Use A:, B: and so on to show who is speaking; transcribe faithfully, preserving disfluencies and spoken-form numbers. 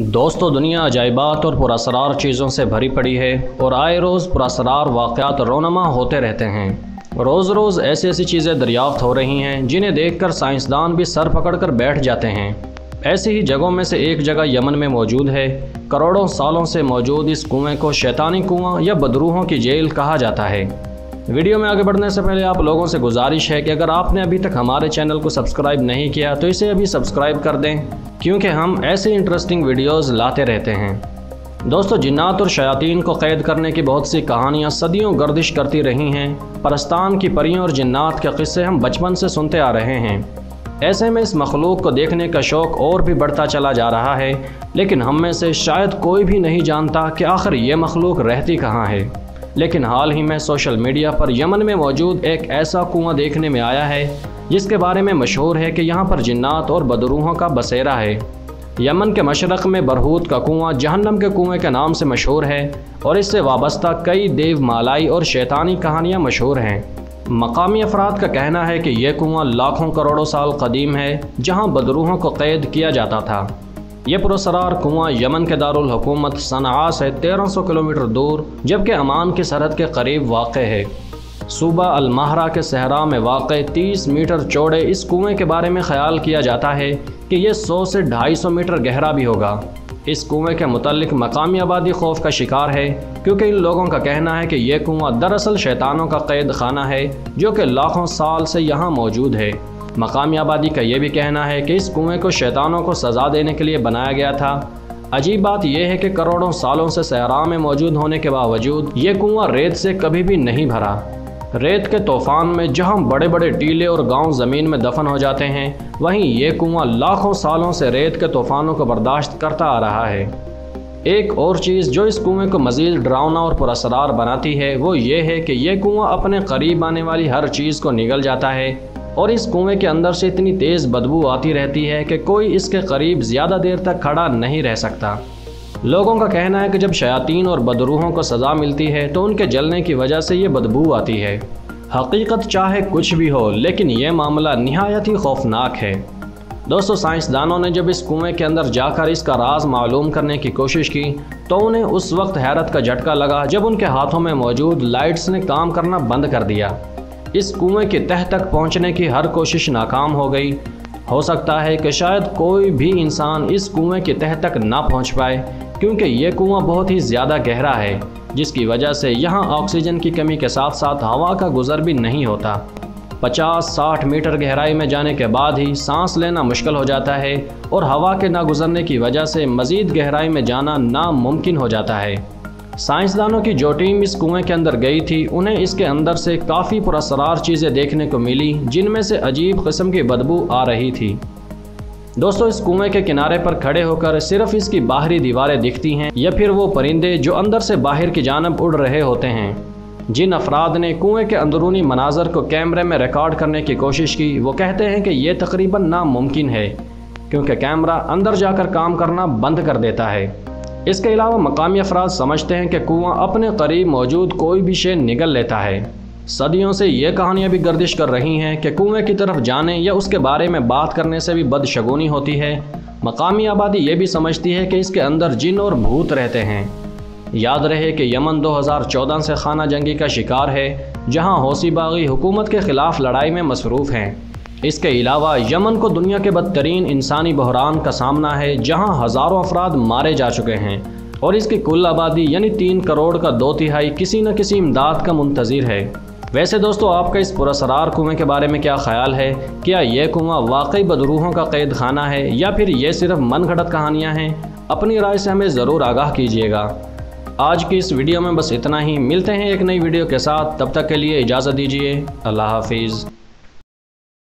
A: दोस्तों, दुनिया अजाइबात और पुरअसरार चीज़ों से भरी पड़ी है और आए रोज़ पुरअसरार वाक़यात रोनमा होते रहते हैं। रोज़ रोज़ ऐसी ऐसी चीज़ें दरियाफ्त हो रही हैं जिन्हें देखकर साइंसदान भी सर पकड़कर बैठ जाते हैं। ऐसी ही जगहों में से एक जगह यमन में मौजूद है। करोड़ों सालों से मौजूद इस कुएँ को शैतानी कुआँ या बदरूहों की जेल कहा जाता है। वीडियो में आगे बढ़ने से पहले आप लोगों से गुजारिश है कि अगर आपने अभी तक हमारे चैनल को सब्सक्राइब नहीं किया तो इसे अभी सब्सक्राइब कर दें, क्योंकि हम ऐसे इंटरेस्टिंग वीडियोस लाते रहते हैं। दोस्तों, जिन्नात और शयातीन को कैद करने की बहुत सी कहानियाँ सदियों गर्दिश करती रही हैं। परस्तान की परियों और जिन्नात के किस्से हम बचपन से सुनते आ रहे हैं। ऐसे में इस मखलूक को देखने का शौक़ और भी बढ़ता चला जा रहा है, लेकिन हम में से शायद कोई भी नहीं जानता कि आखिर ये मखलूक रहती कहाँ है। लेकिन हाल ही में सोशल मीडिया पर यमन में मौजूद एक ऐसा कुआं देखने में आया है जिसके बारे में मशहूर है कि यहाँ पर जिन्नात और बदरूहों का बसेरा है। यमन के मशरक़ में बरहूत का कुआं जहन्नम के कुएं के नाम से मशहूर है और इससे वाबस्ता कई देव मालाई और शैतानी कहानियाँ मशहूर हैं। मकामी अफराद का कहना है कि यह कुआं लाखों करोड़ों साल कदीम है, जहाँ बदरूहों को कैद किया जाता था। यह पुरअसरार कुआं यमन के दारुल हुकूमत सनआ से तेरह सौ किलोमीटर दूर जबकि अमान की सरहद के करीब वाक़ है। सूबा अल महरा के सहरा में वाक़ तीस मीटर चौड़े इस कुएं के बारे में ख्याल किया जाता है कि यह सौ से ढाई सौ मीटर गहरा भी होगा। इस कुएं के मुतालिक मकामी आबादी खौफ का शिकार है, क्योंकि इन लोगों का कहना है कि यह कुआं दरअसल शैतानों का कैद खाना है जो कि लाखों साल से यहाँ मौजूद है। मकामी आबादी का यह भी कहना है कि इस कुएं को शैतानों को सज़ा देने के लिए बनाया गया था। अजीब बात यह है कि करोड़ों सालों से सहरा में मौजूद होने के बावजूद ये कुआं रेत से कभी भी नहीं भरा। रेत के तूफान में जहां बड़े बड़े टीले और गांव ज़मीन में दफन हो जाते हैं, वहीं ये कुआं लाखों सालों से रेत के तूफानों को बर्दाश्त करता आ रहा है। एक और चीज़ जो इस कुएं को मज़ीद डरावना और पुरअसरार बनाती है वो ये है कि यह कुआं अपने करीब आने वाली हर चीज़ को निगल जाता है और इस कुएं के अंदर से इतनी तेज़ बदबू आती रहती है कि कोई इसके करीब ज़्यादा देर तक खड़ा नहीं रह सकता। लोगों का कहना है कि जब शयातीन और बदरूहों को सज़ा मिलती है तो उनके जलने की वजह से ये बदबू आती है। हकीकत चाहे कुछ भी हो, लेकिन यह मामला निहायत ही खौफनाक है। दोस्तों, साइंसदानों ने जब इस कुएं के अंदर जाकर इसका राज मालूम करने की कोशिश की तो उन्हें उस वक्त हैरत का झटका लगा जब उनके हाथों में मौजूद लाइट्स ने काम करना बंद कर दिया। इस कुएं की तह तक पहुंचने की हर कोशिश नाकाम हो गई। हो सकता है कि शायद कोई भी इंसान इस कुएं की तह तक ना पहुंच पाए, क्योंकि ये कुआं बहुत ही ज़्यादा गहरा है, जिसकी वजह से यहाँ ऑक्सीजन की कमी के साथ साथ हवा का गुज़र भी नहीं होता। पचास साठ मीटर गहराई में जाने के बाद ही सांस लेना मुश्किल हो जाता है और हवा के ना गुज़रने की वजह से मज़ीद गहराई में जाना नामुमकिन हो जाता है। साइंसदानों की जो टीम इस कुएं के अंदर गई थी, उन्हें इसके अंदर से काफ़ी पुरअसरार चीज़ें देखने को मिली, जिनमें से अजीब किस्म की बदबू आ रही थी। दोस्तों, इस कुएं के किनारे पर खड़े होकर सिर्फ इसकी बाहरी दीवारें दिखती हैं या फिर वो परिंदे जो अंदर से बाहर की जानब उड़ रहे होते हैं। जिन अफराद ने कुएं के अंदरूनी मनाजर को कैमरे में रिकॉर्ड करने की कोशिश की, वो कहते हैं कि ये तकरीबन नामुमकिन है, क्योंकि कैमरा अंदर जाकर काम करना बंद कर देता है। इसके अलावा मकामी अफराद समझते हैं कि कुआं अपने करीब मौजूद कोई भी शे निगल लेता है। सदियों से ये कहानियाँ भी गर्दिश कर रही हैं कि कुएं की तरफ जाने या उसके बारे में बात करने से भी बदशगुनी होती है। मकामी आबादी ये भी समझती है कि इसके अंदर जिन और भूत रहते हैं। याद रहे कि यमन दो हज़ार चौदह से खाना जंगी का शिकार है, जहाँ हौसी बागी हुकूमत के ख़िलाफ़ लड़ाई में मसरूफ़ हैं। इसके अलावा यमन को दुनिया के बदतरीन इंसानी बहरान का सामना है, जहाँ हज़ारों अफराद मारे जा चुके हैं और इसकी कुल आबादी यानी तीन करोड़ का दो तिहाई किसी न किसी इमदाद का मुंतज़िर है। वैसे दोस्तों, आपका इस पुरअसरार कुएं के बारे में क्या ख्याल है? क्या यह कुआं वाकई बदरूहों का कैद खाना है या फिर ये सिर्फ मन घड़त कहानियाँ हैं? अपनी राय से हमें ज़रूर आगाह कीजिएगा। आज की इस वीडियो में बस इतना ही। मिलते हैं एक नई वीडियो के साथ, तब तक के लिए इजाज़त दीजिए। अल्लाह हाफिज़।